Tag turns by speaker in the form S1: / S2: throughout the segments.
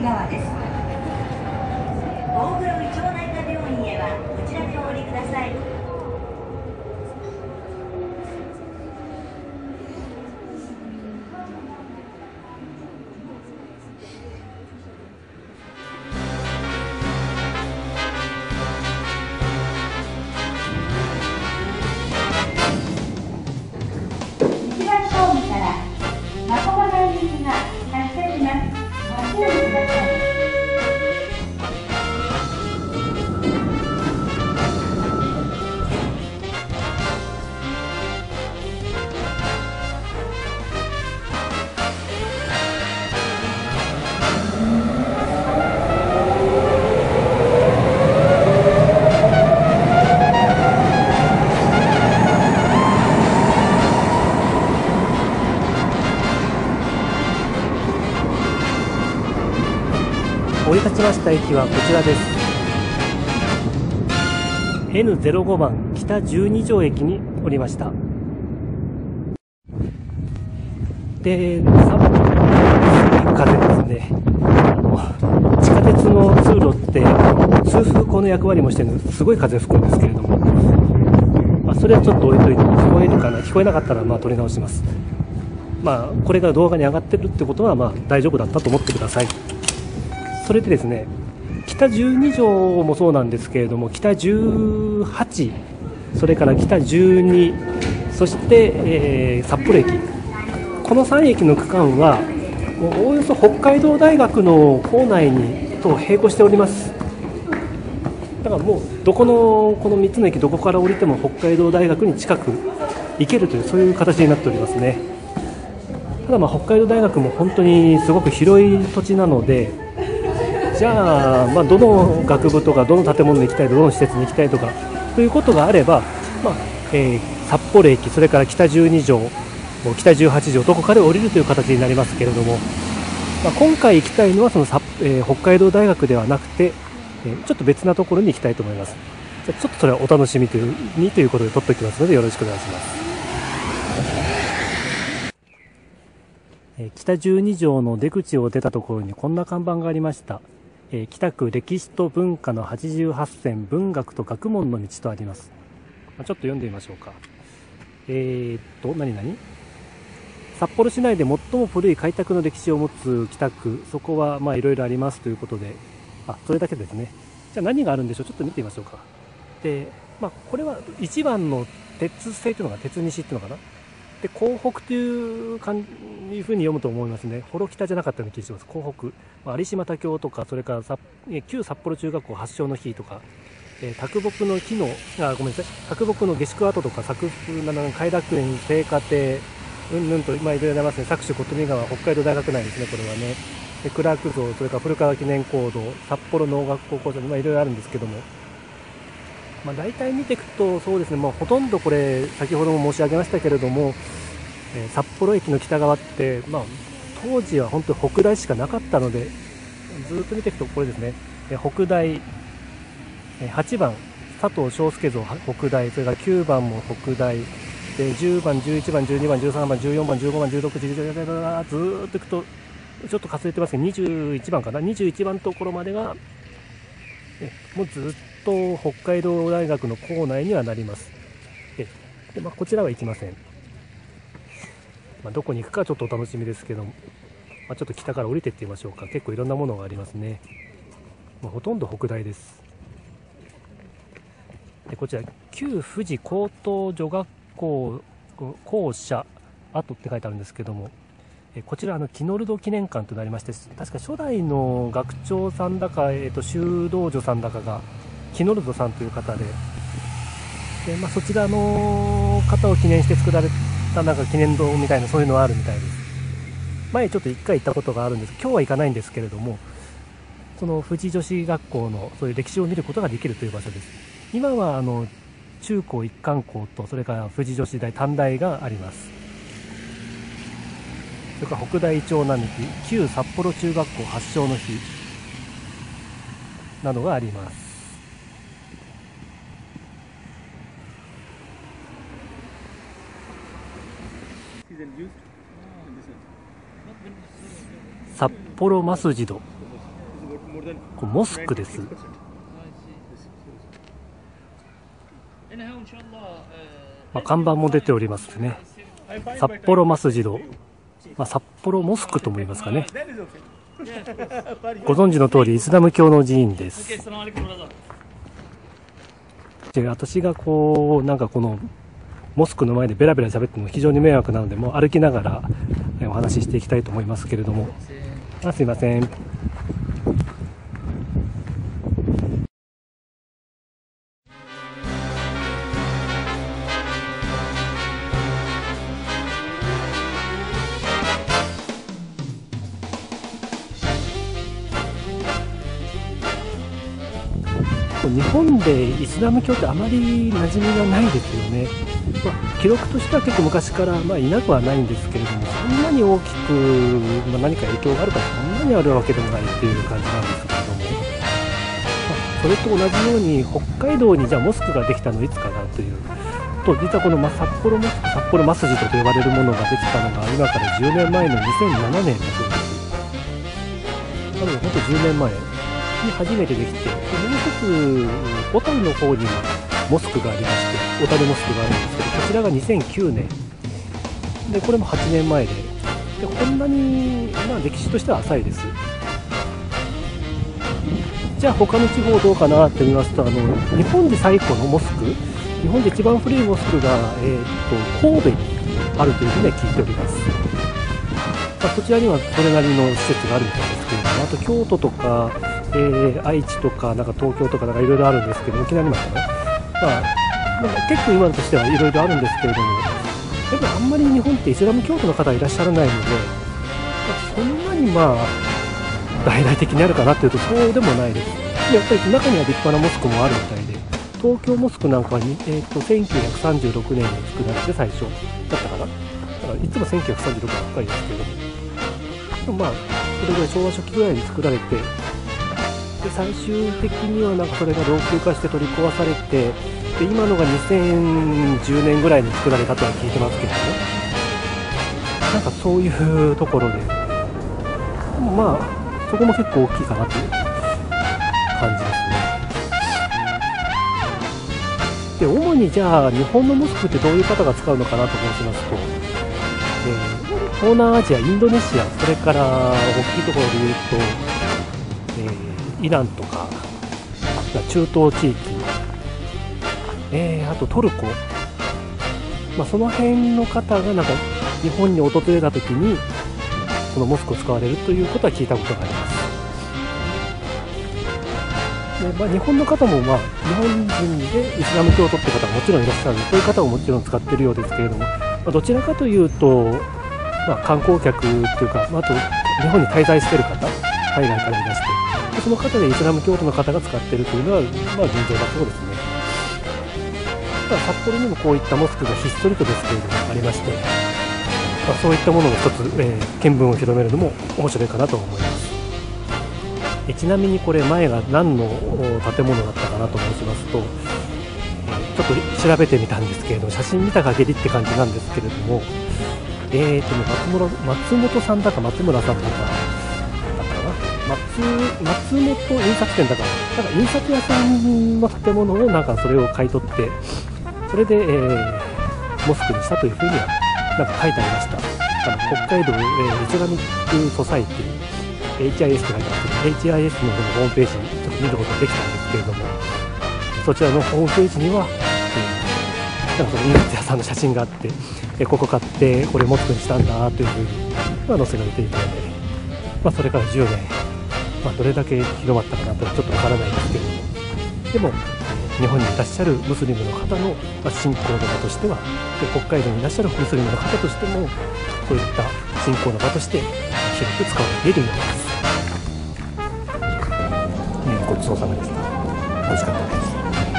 S1: 側です。大黒胃腸内科病院へはこちらでお降りください。一番ホームからまこまが行きが発車します。ご注意ください。
S2: 降り立ちました駅はこちらです。 N05 番北12条駅に降りました。で、寒い風ですね。地下鉄の通路って通風口の役割もしてるのですごい風吹くんですけれども、それはちょっと置いといて、聞こえるかな、聞こえなかったら取り直します。これが動画に上がってるってことは大丈夫だったと思ってください。それでですね、北12条もそうなんですけれども、北18、それから北12、そして、札幌駅、この3駅の区間はおおよそ北海道大学の構内にと並行しております。だからもうこの3つの駅どこから降りても北海道大学に近く行けるという、そういう形になっておりますね。ただ北海道大学も本当にすごく広い土地なので、じゃあ、どの学部とかどの建物に行きたいとかどの施設に行きたいとかということがあれば、札幌駅、それから北12条、北18条どこかで降りるという形になりますけれども、今回行きたいのは北海道大学ではなくて、ちょっと別なところに行きたいと思います。じゃあちょっとそれはお楽しみということで撮っておきますのでよろしくお願いします。北12条の出口を出たところにこんな看板がありました。北区歴史と文化の88選文学と学問の道とあります。ちょっと読んでみましょうか。札幌市内で最も古い開拓の歴史を持つ北区、そこはいろいろありますということで、それだけですね。じゃあ何があるんでしょう、ちょっと見てみましょうか。で、これは1番の鉄製というのが鉄西っていうのかな。で、港北というふうに読むと思いますね。幌北じゃなかったような気がします。港北、有島田峡とか、それから旧札幌中学校発祥の日とか、卓木の木の卓木の下宿跡とか、偕楽園、聖火亭、うんぬんといろいろありますね。佐久市琴見川、北海道大学内ですね、これはね。で、クラーク像、それから古川記念講堂、札幌農学高校生、いろいろあるんですけども、大体見ていくとそうですね、ほとんどこれ先ほども申し上げましたけれども、札幌駅の北側って、当時は本当に北大しかなかったので、ずっと見ていくとこれですね、北大、8番佐藤翔介像北大、それから9番も北大で、10番、11番、12番、13番、14番、15番、16、17、ずーっといくとちょっとかすれてますけど、21番かな、21番のところまでがもうずっと北海道大学の構内にはなります。で、こちらは行きません。どこに行くかちょっとお楽しみですけども、ちょっと北から降りていってみましょうか。結構いろんなものがありますね。ほとんど北大です。で、こちら旧富士高等女学校校舎跡って書いてあるんですけども、こちらキノルド記念館となりまして、確か初代の学長さんだか、修道女さんだかがキノルドさんという方で、そちらの方を記念して作られた記念堂みたいな、そういうのはあるみたいです。前ちょっと1回行ったことがあるんです。今日は行かないんですけれども、その富士女子学校のそういう歴史を見ることができるという場所です。今は中高一貫校と、それから富士女子大短大があります。それから北大イチョウ並木、旧札幌中学校発祥の日などがあります。札幌マスジド、 これモスクです。看板も出ておりますね。札幌マスジド、札幌モスクとも言いますかね。ご存知の通りイスラム教の寺院です。私がなんかこのモスクの前でベラベラ喋っても非常に迷惑なので、もう歩きながらお話ししていきたいと思いますけれども、すいません。日本でイスラム教ってあまり馴染みがないですよね。記録としては結構昔から、いなくはないんですけれども、そんなに大きく、何か影響があるかそんなにあるわけでもないっていう感じなんですけれども、それと同じように北海道にじゃあモスクができたのいつかなというと、実はこの札幌モスク、札幌マスジドと呼ばれるものができたのが今から10年前の2007年だそうです。なので本当10年前に初めてできて、もう一つ小樽の方にもモスクがありまして、小樽モスクがあるんですけど、こちらが2009年で、これも8年前で、こんなに、歴史としては浅いです。じゃあ他の地方どうかなって見ますと、日本で最古のモスク、日本で一番古いモスクが、神戸にあるというふうには聞いております。そちらにはそれなりの施設があるみたいですけれども、あと京都とか愛知とか、東京とかいろいろあるんですけど、沖縄にもあったかな、結構今としてはいろいろあるんですけれども、でもあんまり日本ってイスラム教徒の方がいらっしゃらないので、そんなに大々的にあるかなというとそうでもないです。やっぱり中には立派なモスクもあるみたいで、東京モスクなんかは1936年に作られて最初だったかな。だからいつも1936年ばっかりですけれども、でもそれぐらい昭和初期ぐらいに作られて、で最終的にはそれが老朽化して取り壊されて、で今のが2010年ぐらいに作られたとは聞いてますけどね。そういうところで、そこも結構大きいかなという感じですね。で主にじゃあ日本のモスクってどういう方が使うのかなと申しますと、東南アジア、インドネシア、それから大きいところで言うと、イランとか中東地域、あとトルコ、その辺の方が日本に訪れた時にこのモスクを使われるということは聞いたことがあります。で日本の方も、日本人でイスラム教徒って方がもちろんいらっしゃる、そういう方ももちろん使っているようですけれども、どちらかというと、観光客というか、あと日本に滞在している方、海外からいらして、その方でイスラム教徒の方が使っているというのは、現状だそうですね。札幌にもこういったモスクがひっそりとですけれどもありまして、そういったものの一つ、見聞を広めるのも面白いかなと思います。ちなみにこれ前が何の建物だったかなと申しますと、ちょっと調べてみたんですけれども、写真見た限りって感じなんですけれども、松本さんだか松村さんだか松本印刷店だから印刷屋さんの建物をそれを買い取って、それで、モスクにしたというふうには書いてありました。北海道、イスラミックソサイティ HIS って書いてあって、HIS のホームページにちょっと見ることができたんですけれども、そちらのホームページには、その印刷屋さんの写真があって、ここ買ってこれモスクにしたんだというふうに、載せられていたので、それから10年、どれだけ広まったかなとはちょっとわからないですけれども、でも日本にいらっしゃるムスリムの方の信仰の場としては、で北海道にいらっしゃるムスリムの方としても、こういった信仰の場として広く使われているようです。ごちそうさまでした。美味しかったです。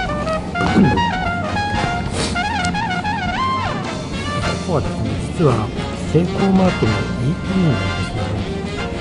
S2: ここはですね、実はセイコーマートのイートインなんですよね。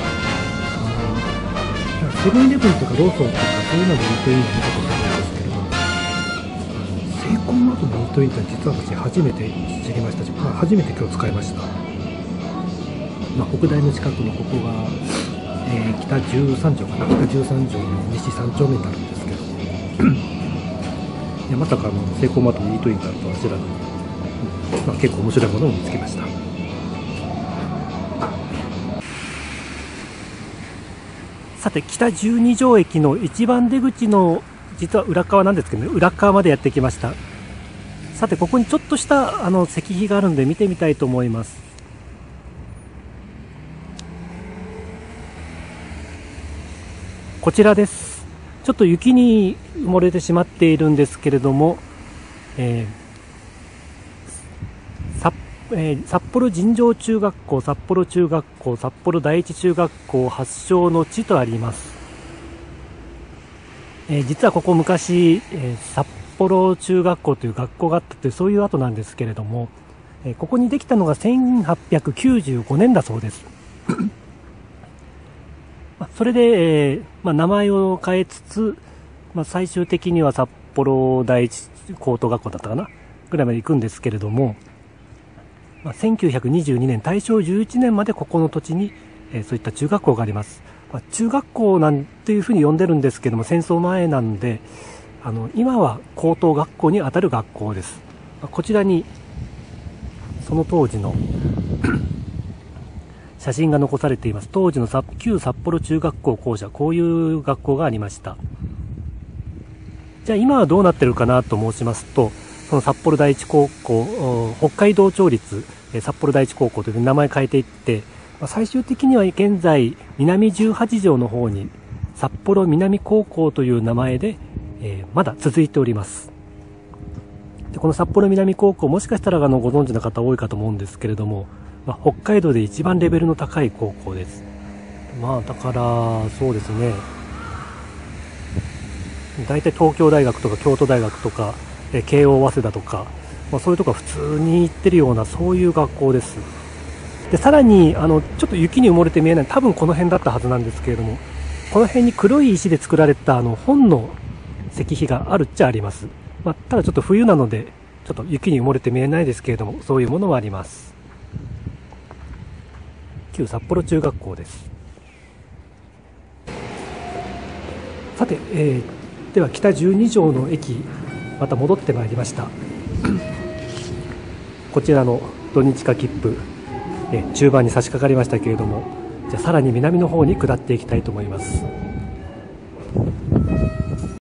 S2: セブンイレブンとかローソンとかそういうのでイートインは見たことあるんですけれども、セイコーマートのイートインって実は私初めて知りましたし、初めて今日使いました。北大の近くのここが、 北13条かな、北13条の西3丁目になるんですけどいやまさかセイコーマートのイートインがあるとは知らずに、結構面白いものを見つけました。さて、北12条駅の一番出口の実は裏側なんですけどね、裏側までやってきました。さて、ここにちょっとした石碑があるんで見てみたいと思います。こちらです。ちょっと雪に埋もれてしまっているんですけれども、札幌尋常中学校、札幌中学校、札幌第一中学校発祥の地とあります。実はここ昔、札幌中学校という学校があったというそういう跡なんですけれども、ここにできたのが1895年だそうです。それで、名前を変えつつ、最終的には札幌第一高等学校だったかなぐらいまで行くんですけれども、1922年大正11年までここの土地に、そういった中学校があります。中学校なんていうふうに呼んでるんですけども、戦争前なんで今は高等学校にあたる学校です。こちらにその当時の写真が残されています。当時の旧札幌中学校校舎、こういう学校がありました。じゃあ今はどうなってるかなと申しますと、その札幌第一高校、北海道庁立札幌第一高校という名前変えていって、最終的には現在南18条の方に札幌南高校という名前で、まだ続いております。でこの札幌南高校、もしかしたらご存知の方多いかと思うんですけれども、北海道で一番レベルの高い高校です。だからそうですね、大体東京大学とか京都大学とか慶応早稲田とか、そういうとこは普通に行ってるようなそういう学校です。でさらにちょっと雪に埋もれて見えない、多分この辺だったはずなんですけれども、この辺に黒い石で作られた本の石碑があるっちゃあります。ただちょっと冬なのでちょっと雪に埋もれて見えないですけれども、そういうものはあります。旧札幌中学校です。さて、では北12条の駅、また戻ってまいりました。こちらの土日化切符、中盤に差し掛かりましたけれども、じゃあさらに南の方に下っていきたいと思います。